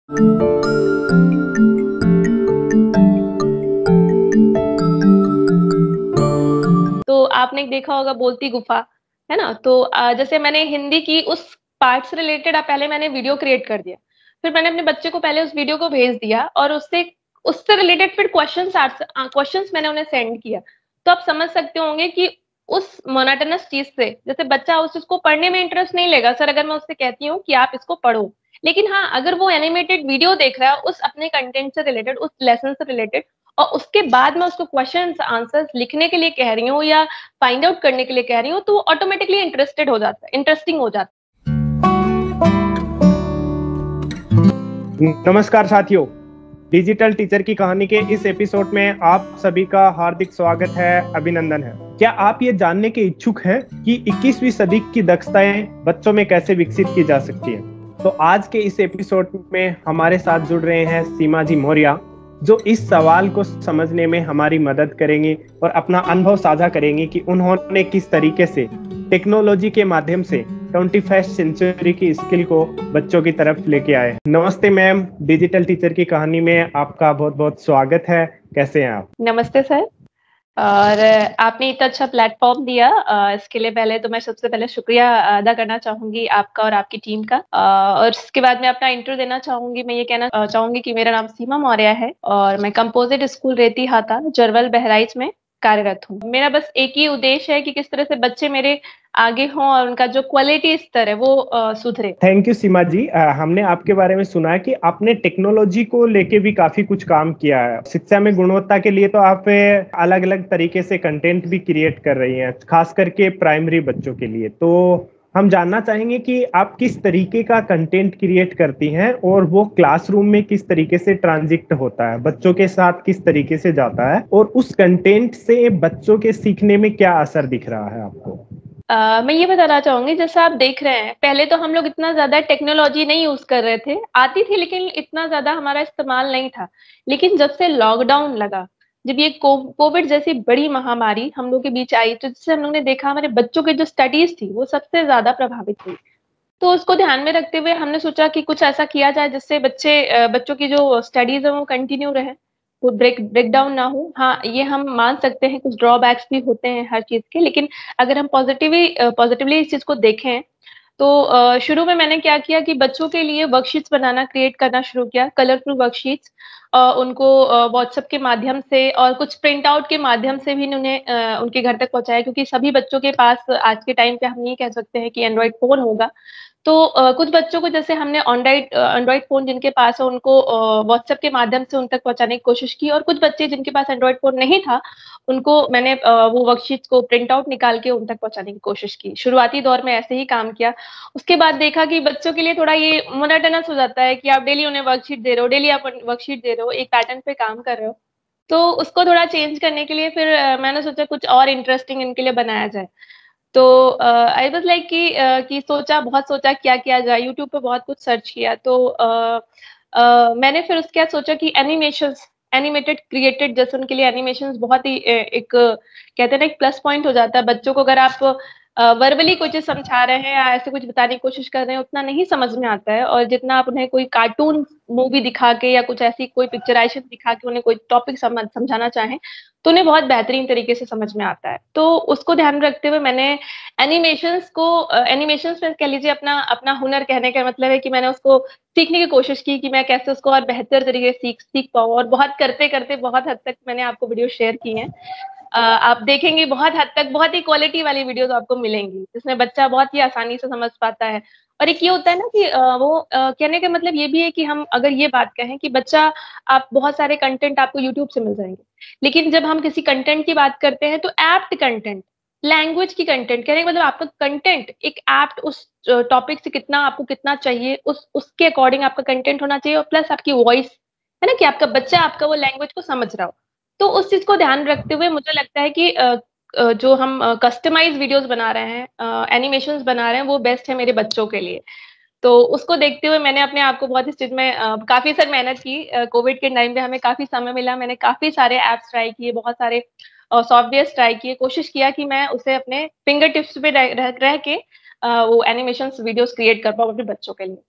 तो आपने देखा होगा बोलती गुफा, है ना? तो जैसे मैंने हिंदी की उस पार्ट से रिलेटेड पहले मैंने वीडियो क्रिएट कर दिया। फिर मैंने अपने बच्चे को पहले उस वीडियो को भेज दिया और उससे उससे रिलेटेड फिर क्वेश्चंस मैंने उन्हें सेंड किया। तो आप समझ सकते होंगे कि उस मोनोटोनस चीज़ से जैसे बच्चा उस चीज़ को पढ़ने में इंटरेस्ट नहीं लेगा सर अगर मैं उससे कहती हूँ कि आप इसको पढ़ो। लेकिन हाँ, अगर वो एनिमेटेड वीडियो देख रहा है उस अपने कंटेंट से रिलेटेड, उस लेसन से रिलेटेड और उसके बाद मैं उसको क्वेश्चंस आंसर्स लिखने के लिए कह रही हूँ या फाइंड आउट करने के लिए कह रही हूँ तो वो ऑटोमेटिकली इंटरेस्टेड हो जाता है, इंटरेस्टिंग हो जाता नमस्कार साथियों, डिजिटल टीचर की कहानी के इस एपिसोड में आप सभी का हार्दिक स्वागत है, अभिनंदन है। क्या आप ये जानने के इच्छुक हैं कि 21वीं सदी की दक्षताएं बच्चों में कैसे विकसित की जा सकती हैं? तो आज के इस एपिसोड में हमारे साथ जुड़ रहे हैं सीमा जी मौर्य, जो इस सवाल को समझने में हमारी मदद करेंगे और अपना अनुभव साझा करेंगे कि उन्होंने किस तरीके से टेक्नोलॉजी के माध्यम से 21st सेंचुरी की स्किल को बच्चों की तरफ लेके आए हैं। नमस्ते मैम, डिजिटल टीचर की कहानी में आपका बहुत बहुत स्वागत है। कैसे हैं आप? नमस्ते सर। और आपने इतना अच्छा प्लेटफॉर्म दिया, इसके लिए पहले तो मैं सबसे पहले शुक्रिया अदा करना चाहूंगी आपका और आपकी टीम का। और इसके बाद मैं अपना इंट्रो देना चाहूंगी। मैं ये कहना चाहूंगी कि मेरा नाम सीमा मौर्य है और मैं कंपोजिट स्कूल रेती हाता जरवल बहराइच में कार्यरत हूँ। मेरा बस एक ही उद्देश्य है कि किस तरह से बच्चे मेरे आगे हों और उनका जो क्वालिटी स्तर है वो सुधरे। Thank you Seema ji. हमने आपके बारे में सुना है कि आपने टेक्नोलॉजी को लेके भी काफी कुछ काम किया है। शिक्षा में गुणवत्ता के लिए तो आप अलग अलग तरीके से कंटेंट भी क्रिएट कर रही हैं, खास करके प्राइमरी बच्चों के लिए। तो हम जानना चाहेंगे कि आप किस तरीके का कंटेंट क्रिएट करती हैं और वो क्लासरूम में किस तरीके से ट्रांजिट होता है, बच्चों के साथ किस तरीके से जाता है और उस कंटेंट से बच्चों के सीखने में क्या असर दिख रहा है आपको? मैं ये बताना चाहूंगी जैसा आप देख रहे हैं, पहले तो हम लोग इतना ज्यादा टेक्नोलॉजी नहीं यूज कर रहे थे, आती थी लेकिन इतना ज्यादा हमारा इस्तेमाल नहीं था। लेकिन जब से लॉकडाउन लगा, जब ये कोविड जैसी बड़ी महामारी हम लोग के बीच आई, तो जिससे हम लोग ने देखा हमारे बच्चों की जो स्टडीज थी वो सबसे ज्यादा प्रभावित हुई। तो उसको ध्यान में रखते हुए हमने सोचा कि कुछ ऐसा किया जाए जिससे बच्चों की जो स्टडीज है वो कंटिन्यू रहे, वो ब्रेक डाउन ना हो। हाँ, ये हम मान सकते हैं कुछ ड्रॉबैक्स भी होते हैं हर चीज के, लेकिन अगर हम पॉजिटिवली इस चीज को देखें तो शुरू में मैंने क्या किया कि बच्चों के लिए वर्कशीट्स बनाना क्रिएट करना शुरू किया, कलरफुल वर्कशीट्स। उनको व्हाट्सएप के माध्यम से और कुछ प्रिंट आउट के माध्यम से भी उन्हें उनके घर तक पहुंचाया, क्योंकि सभी बच्चों के पास आज के टाइम पे हम नहीं कह सकते हैं कि एंड्रॉइड फोन होगा। तो कुछ बच्चों को जैसे हमने एंड्रॉइड फोन जिनके पास है उनको व्हाट्सएप के माध्यम से उन तक पहुंचाने की कोशिश की, और कुछ बच्चे जिनके पास एंड्रॉइड फोन नहीं था उनको मैंने वो वर्कशीट्स को प्रिंट आउट निकाल के उन तक पहुंचाने की कोशिश की। शुरुआती दौर में ऐसे ही काम किया। उसके बाद देखा कि बच्चों के लिए थोड़ा ये मोनोटोनस हो जाता है कि आप डेली उन्हें वर्कशीट दे रहे हो, डेली आप वर्कशीट दे रहे हो, एक पैटर्न पे काम कर रहे हो। तो उसको थोड़ा चेंज करने के लिए फिर मैंने सोचा कुछ और इंटरेस्टिंग इनके लिए बनाया जाए। तो आई वाज लाइक कि बहुत सोचा क्या किया जाए, यूट्यूब पे बहुत कुछ सर्च किया। तो मैंने फिर उसके बाद सोचा कि एनिमेटेड क्रिएटेड, जैसे उनके लिए एनिमेशंस बहुत ही एक कहते हैं ना एक प्लस पॉइंट हो जाता है। बच्चों को अगर आप वर्बली कोई चीज समझा रहे हैं या ऐसे कुछ बताने की कोशिश कर रहे हैं उतना नहीं समझ में आता है, और जितना आप उन्हें कोई कार्टून मूवी दिखा के या कुछ ऐसी कोई पिक्चराइजेशन दिखा के उन्हें कोई टॉपिक समझाना चाहें तो उन्हें बहुत बेहतरीन तरीके से समझ में आता है। तो उसको ध्यान में रखते हुए मैंने एनिमेशंस में कह लीजिए अपना अपना हुनर, कहने का मतलब है कि मैंने उसको सीखने की कोशिश की कि मैं कैसे उसको और बेहतर तरीके से सीख पाऊँ, और बहुत करते करते बहुत हद तक मैंने आपको वीडियो शेयर की हैं। आप देखेंगे बहुत हद तक बहुत ही क्वालिटी वाली वीडियोस आपको मिलेंगी जिसमें बच्चा बहुत ही आसानी से समझ पाता है। और एक ये होता है ना कि कहने का मतलब ये भी है कि हम अगर ये बात कहें कि बच्चा, आप बहुत सारे कंटेंट आपको यूट्यूब से मिल जाएंगे, लेकिन जब हम किसी कंटेंट की बात करते हैं तो एप्ट कंटेंट, लैंग्वेज की कंटेंट, कहने का मतलब आपका कंटेंट एक एप्ट उस टॉपिक से कितना आपको कितना चाहिए, उसके अकॉर्डिंग आपका कंटेंट होना चाहिए, और प्लस आपकी वॉइस, है ना, कि आपका बच्चा आपका वो लैंग्वेज को समझ रहा हो। तो उस चीज को ध्यान रखते हुए मुझे लगता है कि जो हम कस्टमाइज वीडियोस बना रहे हैं, एनिमेशंस बना रहे हैं, वो बेस्ट है मेरे बच्चों के लिए। तो उसको देखते हुए मैंने अपने आप को बहुत इस चीज में काफी सर मेहनत की। कोविड के टाइम पे हमें काफी समय मिला, मैंने काफी सारे एप्स ट्राई किए, बहुत सारे सॉफ्टवेयर ट्राई किए, कोशिश किया कि मैं उसे अपने फिंगर टिप्स पे रह के वो एनिमेशन वीडियोस क्रिएट कर पाऊँ अपने बच्चों के लिए।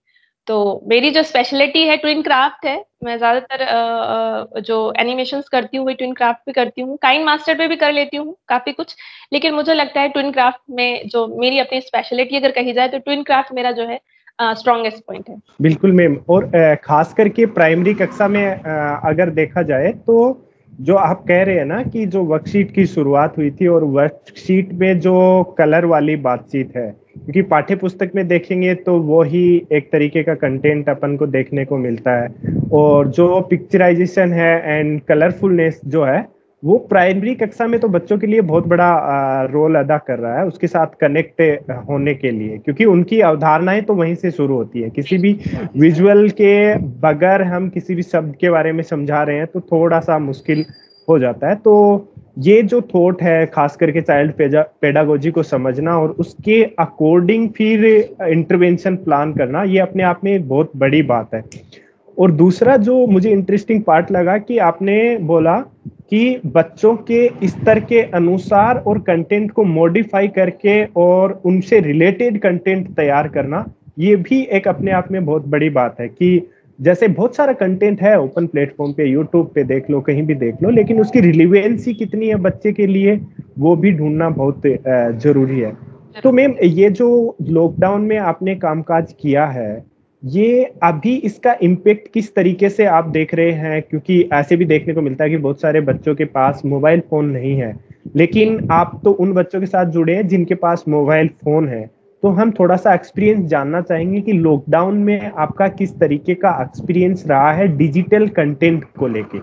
तो मेरी जो स्पेशलिटी है ट्विन क्राफ्ट है। मैं ज्यादातर जो एनिमेशंस करती हूँ वो ट्विन क्राफ्ट पे करती हूँ, काइंड मास्टर पे भी कर लेती हूँ काफी कुछ, लेकिन मुझे लगता है ट्विन क्राफ्ट में जो मेरी अपनी स्पेशलिटी अगर कही जाए तो ट्विन क्राफ्ट मेरा जो है स्ट्रॉन्गेस्ट पॉइंट है। बिल्कुल मैम, और खास करके प्राइमरी कक्षा में अगर देखा जाए तो जो आप कह रहे हैं ना कि जो वर्कशीट की शुरुआत हुई थी और वर्कशीट में जो कलर वाली बातचीत है, क्योंकि पाठ्य पुस्तक में देखेंगे तो वो ही एक तरीके का कंटेंट अपन को देखने को मिलता है, और जो पिक्चराइजेशन है एंड कलरफुलनेस जो है वो प्राइमरी कक्षा में तो बच्चों के लिए बहुत बड़ा रोल अदा कर रहा है उसके साथ कनेक्ट होने के लिए, क्योंकि उनकी अवधारणाएं तो वहीं से शुरू होती है। किसी भी विजुअल के बगैर हम किसी भी शब्द के बारे में समझा रहे हैं तो थोड़ा सा मुश्किल हो जाता है। तो ये जो थॉट है खास करके चाइल्ड पेडागोजी को समझना और उसके अकॉर्डिंग फिर इंटरवेंशन प्लान करना, ये अपने आप में बहुत बड़ी बात है। और दूसरा जो मुझे इंटरेस्टिंग पार्ट लगा कि आपने बोला कि बच्चों के स्तर के अनुसार और कंटेंट को मॉडिफाई करके और उनसे रिलेटेड कंटेंट तैयार करना, ये भी एक अपने आप में बहुत बड़ी बात है। कि जैसे बहुत सारा कंटेंट है ओपन प्लेटफॉर्म पे, यूट्यूब पे देख लो, कहीं भी देख लो, लेकिन उसकी रिलेवेंसी कितनी है बच्चे के लिए वो भी ढूंढना बहुत जरूरी है। तो मैम ये जो लॉकडाउन में आपने कामकाज किया है, ये अभी इसका इम्पेक्ट किस तरीके से आप देख रहे हैं? क्योंकि ऐसे भी देखने को मिलता है कि बहुत सारे बच्चों के पास मोबाइल फोन नहीं है, लेकिन आप तो उन बच्चों के साथ जुड़े हैं जिनके पास मोबाइल फोन है। तो हम थोड़ा सा एक्सपीरियंस जानना चाहेंगे कि लॉकडाउन में आपका किस तरीके का एक्सपीरियंस रहा है डिजिटल कंटेंट को लेके।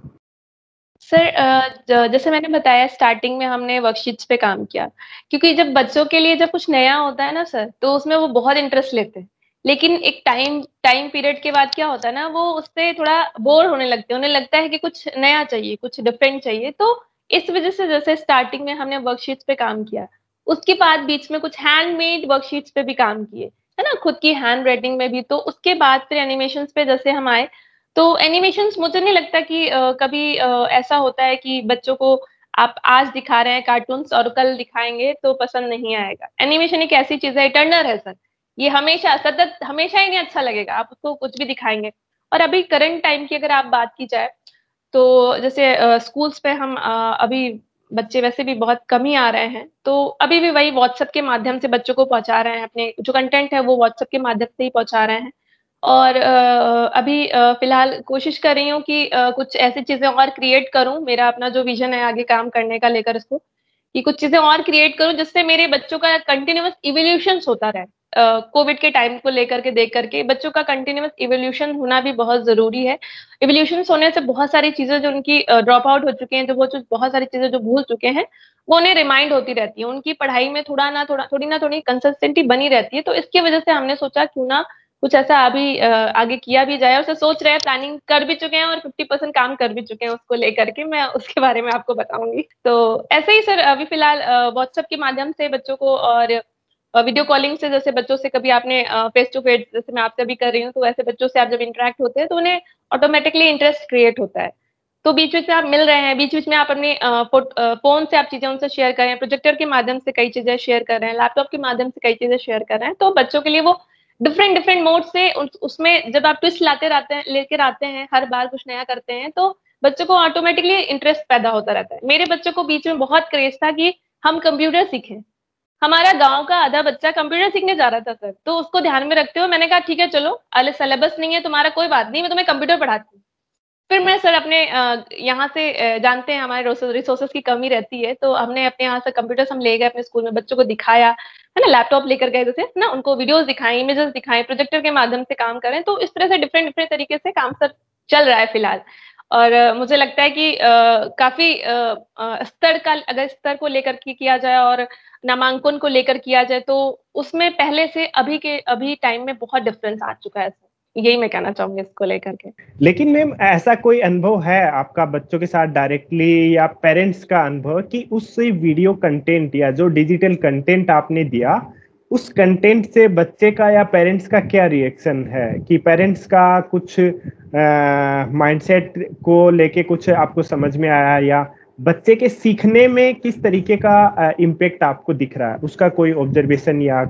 सर जैसे मैंने बताया स्टार्टिंग में हमने वर्कशीट्स पे काम किया, क्योंकि जब बच्चों के लिए जब कुछ नया होता है ना सर, तो उसमें वो बहुत इंटरेस्ट लेते हैं, लेकिन एक टाइम पीरियड के बाद क्या होता है ना, वो उससे थोड़ा बोर होने लगते हैं, उन्हें लगता है कि कुछ नया चाहिए, कुछ डिफरेंट चाहिए। तो इस वजह से जैसे स्टार्टिंग में हमने वर्कशीट्स पे काम किया, उसके बाद बीच में कुछ हैंडमेड वर्कशीट्स पे भी काम किए, है ना, खुद की हैंड राइटिंग में भी। तो उसके बाद फिर एनिमेशन पे जैसे हम आए, तो एनिमेशंस मुझे नहीं लगता कि कभी ऐसा होता है कि बच्चों को आप आज दिखा रहे हैं कार्टून्स और कल दिखाएंगे तो पसंद नहीं आएगा। एनिमेशन एक ऐसी चीज है, इटर्नल है सर, ये हमेशा सतत हमेशा ही नहीं अच्छा लगेगा, आप उसको कुछ भी दिखाएंगे। और अभी करंट टाइम की अगर आप बात की जाए तो जैसे स्कूल्स पे हम अभी बच्चे वैसे भी बहुत कम ही आ रहे हैं, तो अभी भी वही व्हाट्सएप के माध्यम से बच्चों को पहुंचा रहे हैं, अपने जो कंटेंट है वो व्हाट्सएप के माध्यम से ही पहुंचा रहे हैं। और अभी फिलहाल कोशिश कर रही हूँ कि कुछ ऐसी चीजें और क्रिएट करूँ, मेरा अपना जो विजन है आगे काम करने का लेकर इसको, कि कुछ चीजें और क्रिएट करूँ जिससे मेरे बच्चों का कंटिन्यूअस इवोल्यूशन होता रहे। कोविड के टाइम को लेकर के देख करके बच्चों का कंटिन्यूअस इवोल्यूशन होना भी बहुत जरूरी है। इवोल्यूशन होने से बहुत सारी चीजें जो उनकी ड्रॉप आउट हो चुके हैं, जो वो बहुत सारी चीजें जो भूल चुके हैं, वो उन्हें रिमाइंड होती रहती है, उनकी पढ़ाई में थोड़ी कंसिस्टेंसी बनी रहती है। तो इसकी वजह से हमने सोचा क्यों ना कुछ ऐसा अभी आगे किया भी जाए, उसे सोच रहे हैं, प्लानिंग कर भी चुके हैं और 50% काम कर भी चुके हैं उसको लेकर के, मैं उसके बारे में आपको बताऊंगी। तो ऐसे ही सर अभी फिलहाल व्हाट्सएप के माध्यम से बच्चों को और वीडियो कॉलिंग से, जैसे बच्चों से कभी आपने फेस टू फेस, जैसे मैं आपसे भी कर रही हूँ, तो ऐसे बच्चों से आप जब इंटरेक्ट होते हैं तो उन्हें ऑटोमेटिकली इंटरेस्ट क्रिएट होता है। तो बीच बीच में आप मिल रहे हैं, बीच बीच में आप अपने फोन से आप चीजें उनसे शेयर कर रहे हैं, प्रोजेक्टर के माध्यम से कई चीजें शेयर कर रहे हैं, लैपटॉप के माध्यम से कई चीजें शेयर कर रहे हैं। तो बच्चों के लिए वो डिफरेंट डिफरेंट मोड से उसमें जब आप ट्विस्ट लाते रहते हैं, लेकर आते हैं, हर बार कुछ नया करते हैं, तो बच्चों को ऑटोमेटिकली इंटरेस्ट पैदा होता रहता है। मेरे बच्चों को बीच में बहुत क्रेज था कि हम कंप्यूटर सीखें। हमारा गांव का आधा बच्चा कंप्यूटर सीखने जा रहा था सर, तो उसको ध्यान में रखते हुए मैंने कहा ठीक है चलो, अरे सिलेबस नहीं है तुम्हारा, कोई बात नहीं, मैं तुम्हें कंप्यूटर पढ़ाती हूँ। फिर मैं सर अपने यहाँ से जानते हैं हमारे रिसोर्सेज की कमी रहती है, तो हमने अपने यहाँ से कंप्यूटर्स हम ले गए अपने स्कूल में, बच्चों को दिखाया, है ना, लैपटॉप लेकर गए जैसे ना, उनको वीडियोस दिखाएं, इमेजेस दिखाएं, प्रोजेक्टर के माध्यम से काम करें। तो इस तरह से डिफरेंट डिफरेंट तरीके से काम सर चल रहा है फिलहाल। और मुझे लगता है कि काफी स्तर का, अगर स्तर को लेकर के किया जाए और नामांकन को लेकर किया जाए, तो उसमें पहले से अभी टाइम में बहुत डिफरेंस आ चुका है सर, यही मैं कहना चाहूंगी इसको लेकर के। लेकिन मैम ऐसा कोई अनुभव है आपका बच्चों के साथ डायरेक्टली या पेरेंट्स का अनुभव कि उस वीडियो कंटेंट या जो डिजिटल कंटेंट आपने दिया, उस कंटेंट से बच्चे का या पेरेंट्स का क्या रिएक्शन है? कि पेरेंट्स का कुछ माइंडसेट को लेके कुछ आपको समझ में आया, या बच्चे के सीखने में किस तरीके का इम्पेक्ट आपको दिख रहा है, उसका कोई ऑब्जर्वेशन या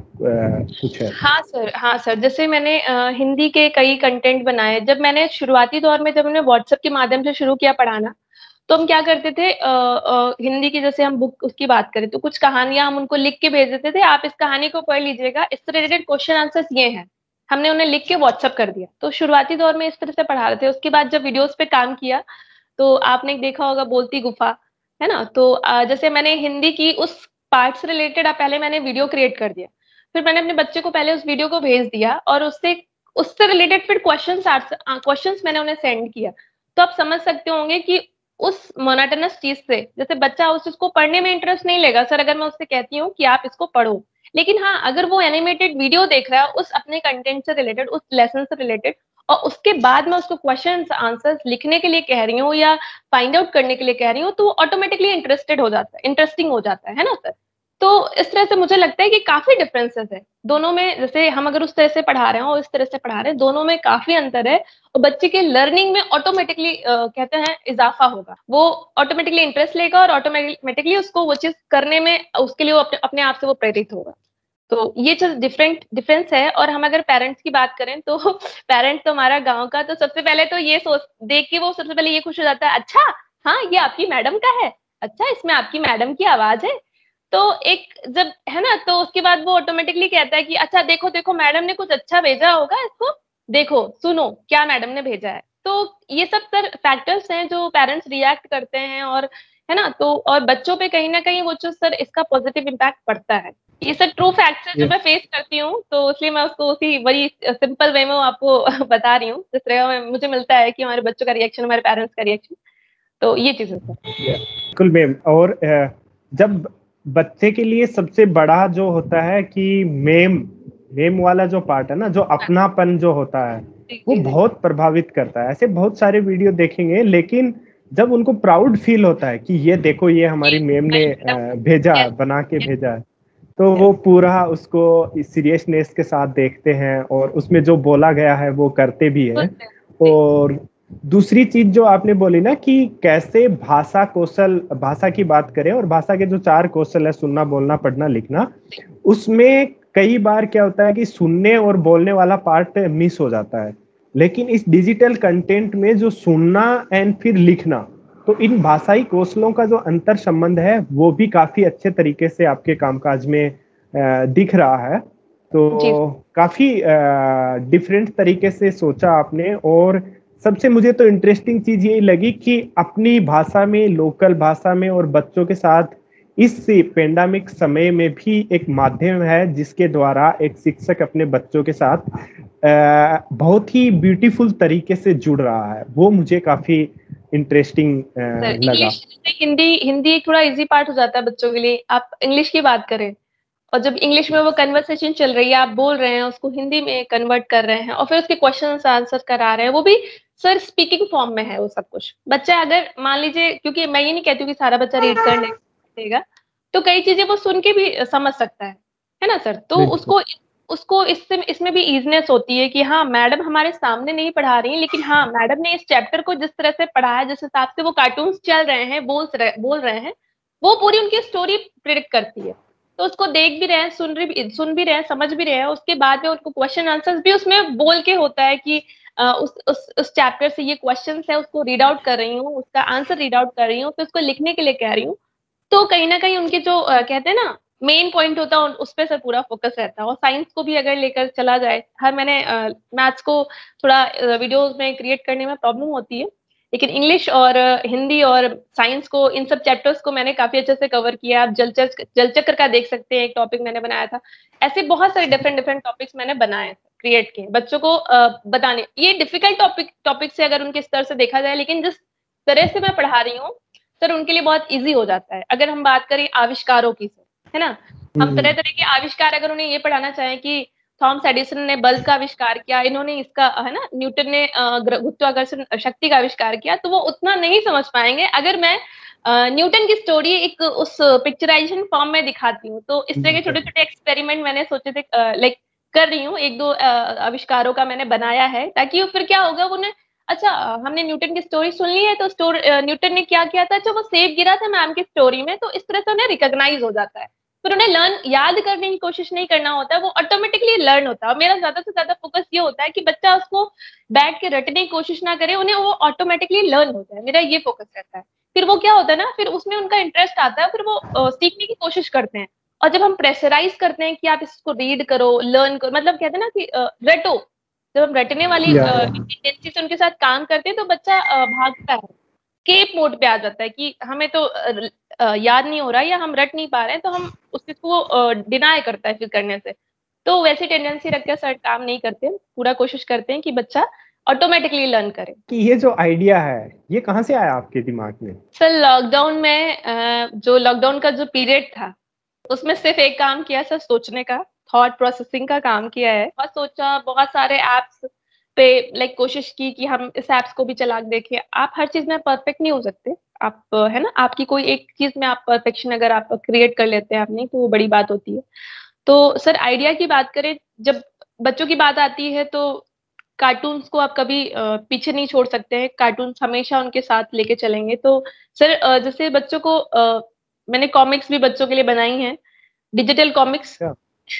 कुछ है? हाँ सर, जैसे मैंने हिंदी के कई कंटेंट बनाए। जब मैंने शुरुआती दौर में जब हमने व्हाट्सएप के माध्यम से शुरू किया पढ़ाना, तो हम क्या करते थे, हिंदी की जैसे हम बुक उसकी बात करें तो कुछ कहानियां हम उनको लिख के भेज देते थे, आप इस कहानी को पढ़ लीजिएगा, इससे रिलेटेड क्वेश्चन आंसर्स ये हैं। हमने उन्हें लिख के व्हाट्सएप कर दिया। तो शुरुआती दौर में इस तरह से पढ़ा रहे थे। उसके बाद जब वीडियोस पे काम किया तो आपने देखा होगा बोलती गुफा, है ना। तो जैसे मैंने हिंदी की उस पार्ट से रिलेटेड पहले मैंने वीडियो क्रिएट कर दिया, फिर मैंने अपने बच्चे को पहले उस वीडियो को भेज दिया और उससे उससे रिलेटेड फिर क्वेश्चंस मैंने उन्हें सेंड किया। तो आप समझ सकते होंगे कि उस मोनोटोनस चीज से जैसे बच्चा उस चीज को पढ़ने में इंटरेस्ट नहीं लेगा सर, अगर मैं उससे कहती हूँ कि आप इसको पढ़ो। लेकिन हाँ, अगर वो एनिमेटेड वीडियो देख रहा है उस अपने कंटेंट से रिलेटेड, उस लेसन से रिलेटेड, और उसके बाद मैं उसको क्वेश्चन आंसर्स लिखने के लिए कह रही हूँ या फाइंड आउट करने के लिए कह रही हूँ, तो ऑटोमेटिकली इंटरेस्टेड हो जाता है, इंटरेस्टिंग हो जाता है ना सर। तो इस तरह से मुझे लगता है कि काफी डिफरेंसेस है दोनों में। जैसे हम अगर उस तरह से पढ़ा रहे हैं और इस तरह से पढ़ा रहे हैं, दोनों में काफी अंतर है। और बच्चे के लर्निंग में ऑटोमेटिकली कहते हैं इजाफा होगा, वो ऑटोमेटिकली इंटरेस्ट लेगा और ऑटोमेटिकली उसको वो चीज करने में उसके लिए वो अपने आप से वो प्रेरित होगा। तो ये चीज डिफरेंस है। और हम अगर पेरेंट्स की बात करें तो पेरेंट्स तो हमारा गांव का, तो सबसे पहले तो ये सोच देख के वो सबसे पहले ये खुश हो जाता है, अच्छा हाँ ये आपकी मैडम का है, अच्छा इसमें आपकी मैडम की आवाज है। तो एक जब है ना, तो उसके बाद वो ऑटोमेटिकली कहता है कि अच्छा देखो देखो मैडम ने कुछ अच्छा भेजा होगा इसको, देखो सुनो क्या मैडम ने भेजा है। तो ये सब सर फैक्टर्स हैं जो पेरेंट्स रिएक्ट करते हैं, और है ना, तो और बच्चों पे कहीं ना कहीं वो जो सर इसका पॉजिटिव इम्पैक्ट पड़ता है। ये सब ट्रू फैक्ट्स है जो मैं फेस करती हूँ, तो इसलिए मैं उसको उसी बड़ी सिंपल वे में आपको बता रही हूँ जिस तरह मुझे मिलता है कि हमारे बच्चों का रिएक्शन, हमारे पेरेंट्स का रिएक्शन। तो ये चीज है सर। बिल्कुल मैम। और जब बच्चे के लिए सबसे बड़ा जो होता है कि मेम मेम वाला जो पार्ट है ना, जो अपनापन जो होता है, वो बहुत प्रभावित करता है। ऐसे बहुत सारे वीडियो देखेंगे, लेकिन जब उनको प्राउड फील होता है कि ये देखो ये हमारी मेम ने भेजा, बना के भेजा है, तो वो पूरा उसको सीरियसनेस के साथ देखते हैं और उसमें जो बोला गया है वो करते भी हैं। और दूसरी चीज जो आपने बोली ना कि कैसे भाषा कौशल, भाषा की बात करें और भाषा के जो 4 कौशल है, सुनना बोलना पढ़ना लिखना, उसमें कई बार क्या होता है कि सुनने और बोलने वाला पार्ट मिस हो जाता है। लेकिन इस डिजिटल कंटेंट में जो सुनना एंड फिर लिखना, तो इन भाषाई कौशलों का जो अंतर संबंध है वो भी काफी अच्छे तरीके से आपके कामकाज में दिख रहा है। तो काफी डिफरेंट तरीके से सोचा आपने। और सबसे मुझे तो इंटरेस्टिंग चीज यही लगी कि अपनी भाषा में, लोकल भाषा में, और बच्चों के साथ इस पेंडेमिक समय में भी एक माध्यम है जिसके द्वारा एक शिक्षक अपने बच्चों के साथ बहुत ही ब्यूटीफुल तरीके से जुड़ रहा है। वो मुझे काफी इंटरेस्टिंग लगा। हिंदी हिंदी थोड़ा इजी पार्ट हो जाता है बच्चों के लिए। आप इंग्लिश की बात करें और जब इंग्लिश में वो कन्वर्सेशन चल रही है, आप बोल रहे हैं, उसको हिंदी में कन्वर्ट कर रहे हैं और फिर उसके क्वेश्चन आंसर करा रहे हैं, वो भी सर स्पीकिंग फॉर्म में है वो सब कुछ। बच्चा अगर मान लीजिए, क्योंकि मैं ये नहीं कहती हूँ कि सारा बच्चा रीड कर लेगा, तो कई चीजें वो सुन के भी समझ सकता है ना सर। तो उसको उसको इसमें भी इजनेस होती है कि हाँ मैडम हमारे सामने नहीं पढ़ा रही है, लेकिन हाँ मैडम ने इस चैप्टर को जिस तरह से पढ़ाया, जिस हिसाब से वो कार्टून्स चल रहे हैं, बोल रहे हैं, वो पूरी उनकी स्टोरी प्रिडिक्ट करती है। तो उसको देख भी रहे हैं, सुन भी रहे हैं, समझ भी रहे हैं, उसके बाद में उनको क्वेश्चन आंसर्स भी उसमें बोल के होता है कि उस चैप्टर से ये क्वेश्चन है, उसको रीड आउट कर रही हूँ, उसका आंसर रीड आउट कर रही हूँ, फिर उसको लिखने के लिए कह रही हूँ। तो कहीं ना कहीं उनके जो कहते हैं ना मेन पॉइंट होता है, उस पर सर पूरा फोकस रहता है। और साइंस को भी अगर लेकर चला जाए, मैंने मैथ्स को थोड़ा वीडियोस में क्रिएट करने में प्रॉब्लम होती है, लेकिन इंग्लिश और हिंदी और साइंस को, इन सब चैप्टर्स को मैंने काफी अच्छे से कवर किया। आप जलचक्र का देख सकते हैं, एक टॉपिक मैंने बनाया था। ऐसे बहुत सारे डिफरेंट टॉपिक्स मैंने बनाए, क्रिएट किए बच्चों को बताने। ये डिफिकल्ट टॉपिक से अगर उनके स्तर से देखा जाए, लेकिन जिस तरह से मैं पढ़ा रही हूँ सर उनके लिए बहुत इजी हो जाता है। अगर हम बात करें आविष्कारों की सर, है ना, हम तरह तरह के आविष्कार अगर उन्हें ये पढ़ाना चाहें कि थॉमस एडिसन ने बल्ब का आविष्कार किया, इन्होंने इसका, है ना, न्यूटन ने गुरुत्वाकर्षण शक्ति का आविष्कार किया, तो वो उतना नहीं समझ पाएंगे अगर मैं न्यूटन की स्टोरी एक उस पिक्चराइजेशन फॉर्म में दिखाती हूँ। तो इस तरह के छोटे छोटे एक्सपेरिमेंट मैंने सोचे थे, लाइक कर रही हूँ। 1-2 आविष्कारों का मैंने बनाया है, ताकि फिर क्या होगा, उन्हें अच्छा हमने न्यूटन की स्टोरी सुन ली है, तो न्यूटन ने क्या किया था, जो वो सेब गिरा था मैम की स्टोरी में, तो इस तरह से उन्हें रिकॉग्नाइज हो जाता है। फिर उन्हें लर्न याद करने की कोशिश नहीं करना होता है, वो ऑटोमेटिकली लर्न होता है। और मेरा ज्यादा से ज्यादा फोकस ये होता है कि बच्चा उसको बैठ के रटने की कोशिश ना करे, उन्हें वो ऑटोमेटिकली लर्न होता है, मेरा ये फोकस रहता है। फिर वो क्या होता है ना, फिर उसमें उनका इंटरेस्ट आता है, फिर वो सीखने की कोशिश करते हैं। और जब हम प्रेशराइज करते हैं कि आप इसको रीड करो, लर्न करो, मतलब कहते हैं ना कि रटो, जब हम रटने वाली या टेंडेंसी से उनके साथ काम करते हैं, तो बच्चा भागता है, स्केप मोड पे आ जाता है कि हमें तो याद नहीं हो रहा या हम रट नहीं पा रहे हैं, तो हम उस चीज को डिनाई करता है फिर करने से। तो वैसी टेंडेंसी रख के सर काम नहीं करते, पूरा कोशिश करते हैं कि बच्चा ऑटोमेटिकली लर्न करे। कि ये जो आइडिया है ये कहाँ से आया आपके दिमाग में? सर लॉकडाउन में जो लॉकडाउन का जो पीरियड था, उसमें सिर्फ एक काम किया सर, सोचने का, थॉट प्रोसेसिंग का काम किया है। बहुत सोचा, बहुत सारे एप्स पे लाइक कोशिश की कि हम इस एप्स को भी चला के देखें। आप हर चीज में परफेक्ट नहीं हो सकते, आप है ना, आपकी कोई एक चीज में आप परफेक्शन अगर आप क्रिएट कर लेते हैं आपने, तो वो बड़ी बात होती है। तो सर आइडिया की बात करें, जब बच्चों की बात आती है तो कार्टून्स को आप कभी पीछे नहीं छोड़ सकते हैं, कार्टून्स हमेशा उनके साथ लेके चलेंगे। तो सर जैसे बच्चों को मैंने कॉमिक्स भी बच्चों के लिए बनाई हैं, डिजिटल कॉमिक्स। क्या?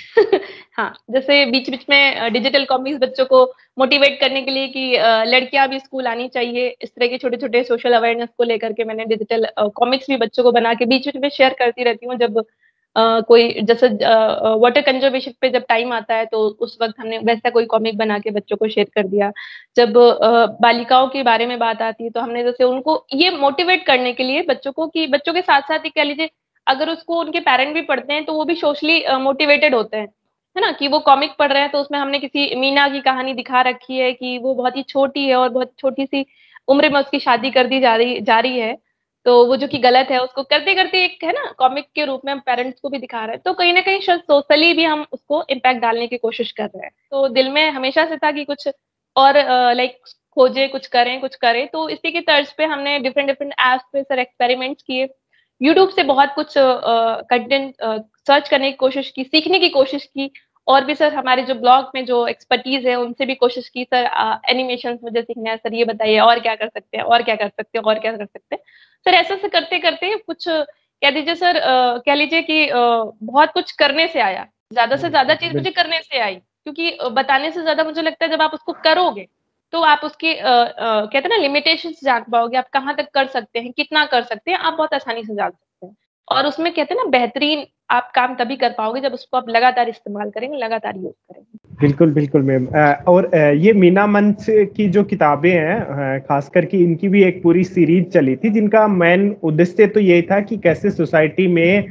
हाँ, जैसे बीच बीच में डिजिटल कॉमिक्स बच्चों को मोटिवेट करने के लिए कि लड़कियां भी स्कूल आनी चाहिए, इस तरह के छोटे छोटे सोशल अवेयरनेस को लेकर के मैंने डिजिटल कॉमिक्स भी बच्चों को बना के बीच बीच में शेयर करती रहती हूँ। जब कोई जैसे वाटर कंजर्वेशन पे जब टाइम आता है, तो उस वक्त हमने वैसा कोई कॉमिक बना के बच्चों को शेयर कर दिया। जब बालिकाओं के बारे में बात आती है, तो हमने जैसे उनको ये मोटिवेट करने के लिए बच्चों को, कि बच्चों के साथ साथ ही कह लीजिए, अगर उसको उनके पेरेंट भी पढ़ते हैं तो वो भी सोशली मोटिवेटेड होते हैं, है ना, कि वो कॉमिक पढ़ रहे हैं तो उसमें हमने किसी मीना की कहानी दिखा रखी है कि वो बहुत ही छोटी है और बहुत छोटी सी उम्र में उसकी शादी कर दी जा रही है, तो वो जो कि गलत है, उसको करते करते एक है ना कॉमिक के रूप में हम पेरेंट्स को भी दिखा रहे हैं। तो कहीं ना कहीं सोशली भी हम उसको इम्पैक्ट डालने की कोशिश कर रहे हैं। तो दिल में हमेशा से था कि कुछ और लाइक खोजे, कुछ करें। तो इसी की तर्ज पे हमने डिफरेंट डिफरेंट एप्स पे सर एक्सपेरिमेंट्स किए, यूट्यूब से बहुत कुछ कंटेंट सर्च करने की कोशिश की, सीखने की कोशिश की। और भी सर हमारे जो ब्लॉग में जो एक्सपर्टीज है उनसे भी कोशिश की, सर एनिमेशन मुझे सीखना है सर, ये बताइए और क्या कर सकते हैं, और क्या कर सकते हैं, और क्या कर सकते हैं। सर ऐसे से करते करते कुछ कह दीजिए सर, कह लीजिए कि बहुत कुछ करने से आया, ज्यादा से ज्यादा चीज मुझे करने से आई, क्योंकि बताने से ज्यादा मुझे लगता है जब आप उसको करोगे तो आप उसकी कहते हैं ना लिमिटेशंस जान पाओगे, आप कहाँ तक कर सकते हैं, कितना कर सकते हैं, आप बहुत आसानी से जान सकते हैं। और उसमें कहते हैं ना बेहतरीन आप काम तभी कर पाओगे जब उसको आप लगातार इस्तेमाल करेंगे, लगातार यूज करेंगे। बिल्कुल बिल्कुल मैम। और ये मीना मंच की जो किताबें हैं खासकर कि इनकी भी एक पूरी सीरीज चली थी, जिनका मेन उद्देश्य तो यही था कि कैसे सोसाइटी में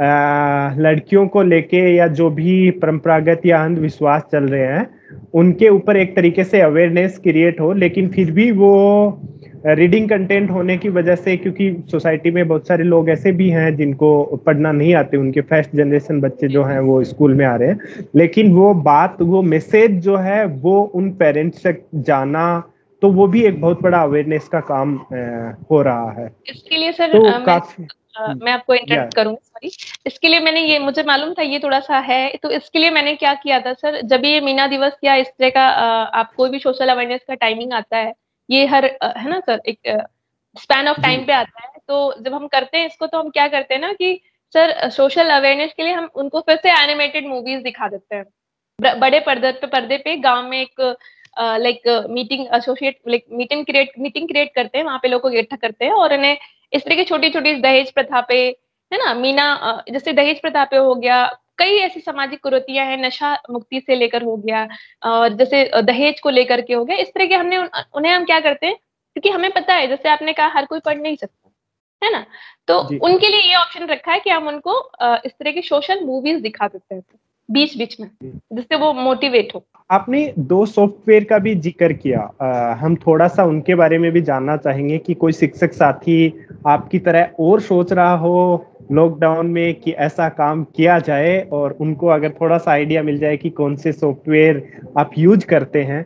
लड़कियों को लेके या जो भी परंपरागत या अंधविश्वास चल रहे हैं उनके ऊपर एक तरीके से अवेयरनेस क्रिएट हो। लेकिन फिर भी वो रीडिंग कंटेंट होने की वजह से, क्योंकि सोसाइटी में बहुत सारे लोग ऐसे भी हैं जिनको पढ़ना नहीं आते, उनके फर्स्ट जनरेशन बच्चे जो हैं वो स्कूल में आ रहे हैं, लेकिन वो बात, वो मैसेज जो है वो उन पेरेंट्स तक जाना, तो वो भी एक बहुत बड़ा अवेयरनेस का काम हो रहा है। इसके लिए सर तो काफी मैं आपको इंटरप्ट करूंगी, सॉरी। इसके लिए मैंने ये, मुझे मालूम था ये थोड़ा सा है, तो इसके लिए मैंने क्या किया था सर, जब ये मीना दिवस या इस तरह का आप कोई भी सोशल अवेयरनेस का टाइमिंग आता है, ये हर है ना सर एक स्पैन ऑफ टाइम पे आता है, तो जब हम करते हैं इसको, तो हम क्या करते हैं ना कि सर सोशल अवेयरनेस के लिए हम उनको फिर से एनिमेटेड मूवीज दिखा देते हैं, बड़े पर्दे पे गांव में एक like meeting associate like meeting create करते हैं, वहां पे लोगों को इकट्ठा करते हैं और उन्हें इस तरह की छोटी छोटी दहेज प्रथा पे, है ना, मीना जैसे दहेज प्रथा पे हो गया, कई ऐसी सामाजिक कुरीतियां हैं, नशा मुक्ति से लेकर हो गया, और जैसे दहेज को लेकर के हो गया, इस तरह के हमने उन्हें हम क्या करते हैं, क्योंकि हमें पता है जैसे आपने कहा हर कोई पढ़ नहीं सकता, है ना, तो जी उनके लिए ये ऑप्शन रखा है कि हम उनको इस तरह की सोशल मूवीज दिखा देते हैं बीच बीच में, जिससे वो मोटिवेट हो। आपने दो सॉफ्टवेयर का भी जिक्र किया, हम थोड़ा सा उनके बारे में भी जानना चाहेंगे कि कोई शिक्षक साथी आपकी तरह और सोच रहा हो लॉकडाउन में कि ऐसा काम किया जाए, और उनको अगर थोड़ा सा आइडिया मिल जाए कि कौन से सॉफ्टवेयर आप यूज करते हैं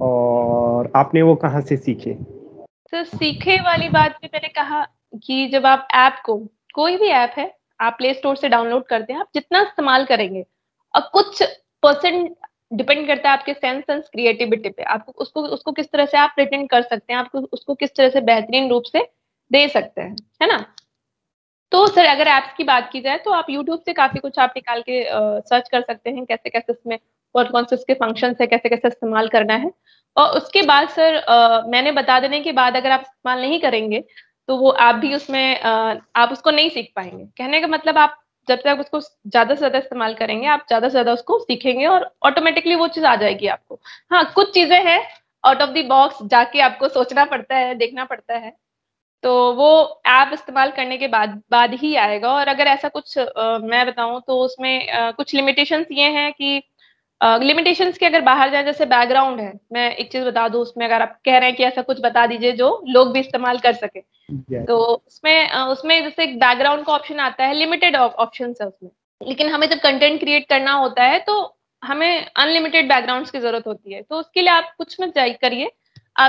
और आपने वो कहाँ से सीखे। तो सीखे वाली बात भी मैंने कहा कि जब आप ऐप को, कोई भी ऐप है आप प्ले स्टोर से डाउनलोड करते हैं, आप जितना इस्तेमाल करेंगे और कुछ परसेंट डिपेंड करता है आपके सेंस एंड क्रिएटिविटी पे। आपको उसको किस तरह से आप प्रेजेंट कर सकते हैं, आपको उसको किस तरह से बेहतरीन रूप से दे सकते हैं, है ना। तो सर अगर ऐप्स की बात की जाए तो आप यूट्यूब से काफी कुछ आप निकाल के सर्च कर सकते हैं, कैसे कैसे इसमें कौन से उसके फंक्शन है, कैसे कैसे इस्तेमाल करना है। और उसके बाद सर मैंने बता देने के बाद अगर आप इस्तेमाल नहीं करेंगे तो वो आप भी उसमें आप उसको नहीं सीख पाएंगे। कहने का मतलब आप जब तक उसको ज्यादा से ज्यादा इस्तेमाल करेंगे, आप ज्यादा से ज्यादा उसको सीखेंगे और ऑटोमेटिकली वो चीज आ जाएगी आपको। हाँ, कुछ चीजें हैं आउट ऑफ द बॉक्स जाके आपको सोचना पड़ता है, देखना पड़ता है, तो वो ऐप इस्तेमाल करने के बाद ही आएगा। और अगर ऐसा कुछ मैं बताऊं तो उसमें कुछ लिमिटेशंस ये हैं कि लिमिटेशंस के अगर बाहर जाए, जैसे बैकग्राउंड है, मैं एक चीज बता दूं उसमें, अगर आप कह रहे हैं कि ऐसा कुछ बता दीजिए जो लोग भी इस्तेमाल कर सके, तो उसमें जैसे एक बैकग्राउंड का ऑप्शन आता है, लिमिटेड ऑप्शन है उसमें। लेकिन हमें जब कंटेंट क्रिएट करना होता है तो हमें अनलिमिटेड बैकग्राउंड्स की जरूरत होती है। तो उसके लिए आप कुछ मत करिए, आप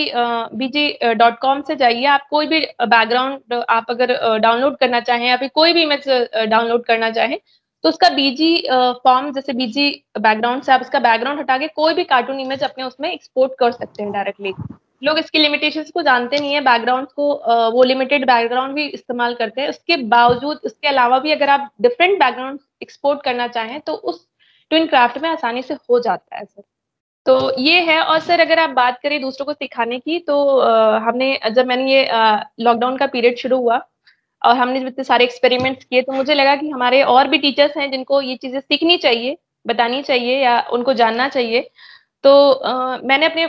bg.com से जाइए, आप कोई भी बैकग्राउंड आप अगर डाउनलोड करना चाहें या फिर कोई भी इमेज डाउनलोड करना चाहें तो उसका बीजी फॉर्म, जैसे बीजी बैकग्राउंड से आप उसका बैकग्राउंड हटा के कोई भी कार्टून इमेज अपने उसमें एक्सपोर्ट कर सकते हैं डायरेक्टली। लोग इसकी लिमिटेशंस को जानते नहीं है, बैकग्राउंड को वो लिमिटेड बैकग्राउंड भी इस्तेमाल करते हैं। उसके बावजूद, उसके अलावा भी अगर आप डिफरेंट बैकग्राउंड एक्सपोर्ट करना चाहें तो उस ट्विन क्राफ्ट में आसानी से हो जाता है सर। तो ये है। और सर अगर आप बात करें दूसरों को सिखाने की, तो जब मैंने ये लॉकडाउन का पीरियड शुरू हुआ और हमने जब इतने सारे एक्सपेरिमेंट्स किए तो मुझे लगा कि हमारे और भी टीचर्स हैं जिनको ये चीजें सीखनी चाहिए, बतानी चाहिए या उनको जानना चाहिए। तो मैंने अपने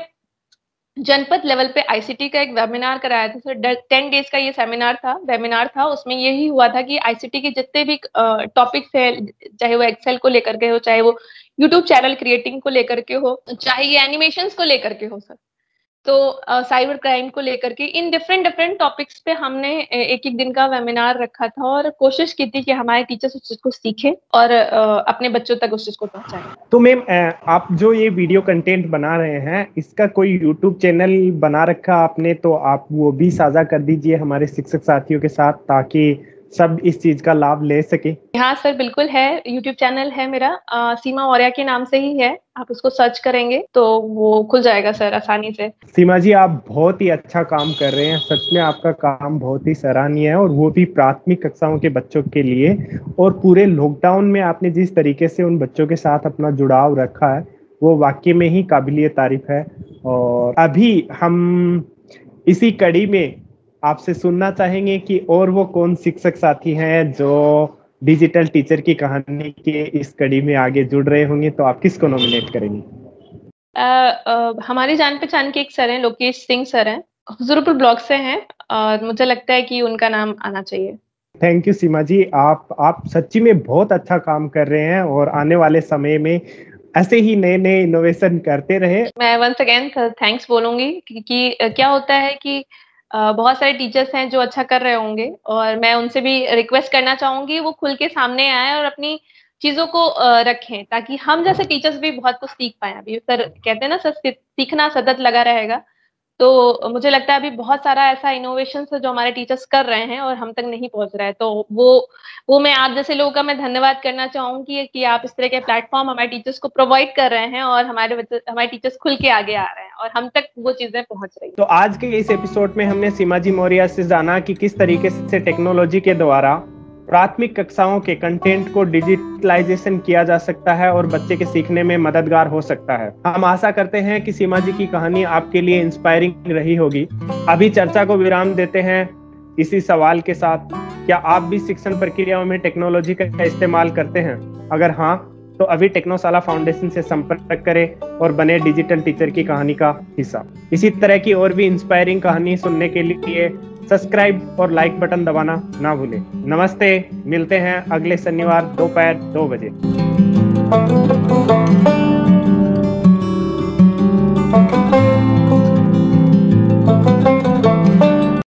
जनपद लेवल पे आईसीटी का एक वेबिनार कराया था सर। 10 डेज का ये वेबिनार था। उसमें यही हुआ था कि आईसीटी के जितने भी टॉपिक्स है, चाहे वो एक्सेल को लेकर के हो, चाहे वो यूट्यूब चैनल क्रिएटिंग को लेकर के हो, चाहे ये एनिमेशंस को लेकर के हो सर, तो साइबर क्राइम को लेकर के, इन डिफरेंट टॉपिक्स पे हमने एक दिन का वेबिनार रखा था और कोशिश की थी कि हमारे टीचर्स उस चीज को सीखें और अपने बच्चों तक उस चीज को पहुंचाएं। तो मैम, आप जो ये वीडियो कंटेंट बना रहे हैं, इसका कोई यूट्यूब चैनल बना रखा आपने, तो आप वो भी साझा कर दीजिए हमारे शिक्षक साथियों के साथ, ताकि सब इस चीज का लाभ ले सके। हाँ सर, बिल्कुल है। यूट्यूब चैनल है मेरा, सीमा मौर्य के नाम से ही है। आप उसको सर्च करेंगे तो वो खुल जाएगा सर आसानी से। सीमा जी, आप बहुत ही अच्छा काम कर रहे हैं। सच में आपका काम बहुत ही सराहनीय है, और वो भी प्राथमिक कक्षाओं के बच्चों के लिए। और पूरे लॉकडाउन में आपने जिस तरीके से उन बच्चों के साथ अपना जुड़ाव रखा है, वो वाकई में ही काबिलिए तारीफ है। और अभी हम इसी कड़ी में आपसे सुनना चाहेंगे कि और वो कौन शिक्षक साथी हैं जो डिजिटल टीचर की कहानी के इस कड़ी में आगे जुड़ रहे होंगे, तो आप किसको नॉमिनेट करेंगे? हमारी जान पहचान के एक सर हैं, लोकेश सिंह सर हैं, हुजूरपुर ब्लॉक से हैं, और मुझे लगता है कि उनका नाम आना चाहिए। थैंक यू सीमा जी, आप सच्ची में बहुत अच्छा काम कर रहे हैं, और आने वाले समय में ऐसे ही नए इनोवेशन करते रहे। मैं वंस अगेन थैंक्स बोलूंगी, क्योंकि क्या होता है कि बहुत सारे टीचर्स हैं जो अच्छा कर रहे होंगे, और मैं उनसे भी रिक्वेस्ट करना चाहूंगी वो खुल के सामने आए और अपनी चीजों को रखें, ताकि हम जैसे टीचर्स भी बहुत कुछ सीख पाए। अभी सर कहते हैं ना सर, सीखना सतत लगा रहेगा। तो मुझे लगता है अभी बहुत सारा ऐसा इनोवेशन है जो हमारे टीचर्स कर रहे हैं और हम तक नहीं पहुंच रहा है। तो वो मैं आप जैसे लोगों का मैं धन्यवाद करना चाहूंगी कि आप इस तरह के प्लेटफॉर्म हमारे टीचर्स को प्रोवाइड कर रहे हैं, और हमारे टीचर्स खुल के आगे आ रहे हैं और हम तक वो चीजें पहुंच रही हैं। तो आज के इस एपिसोड में हमने सीमा जी मौर्य से जाना कि किस तरीके से टेक्नोलॉजी के द्वारा प्राथमिक कक्षाओं के कंटेंट को डिजिटलाइजेशन किया जा सकता है और बच्चे के सीखने में मददगार हो सकता है। हम आशा करते हैं कि सीमा जी की कहानी आपके लिए इंस्पायरिंग रही होगी। अभी चर्चा को विराम देते हैं इसी सवाल के साथ, क्या आप भी शिक्षण प्रक्रियाओं में टेक्नोलॉजी का इस्तेमाल करते हैं? अगर हाँ, तो अभी टेक्नोशाला फाउंडेशन से संपर्क करें और बने डिजिटल टीचर की कहानी का हिस्सा। इसी तरह की और भी इंस्पायरिंग कहानी सुनने के लिए सब्सक्राइब और लाइक बटन दबाना ना भूलें। नमस्ते, मिलते हैं अगले शनिवार दोपहर 2 बजे।